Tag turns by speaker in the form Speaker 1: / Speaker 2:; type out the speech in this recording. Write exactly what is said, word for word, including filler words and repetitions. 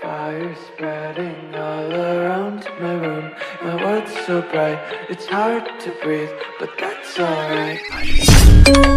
Speaker 1: Fire spreading all around my room. My world's so bright, it's hard to breathe, but that's alright.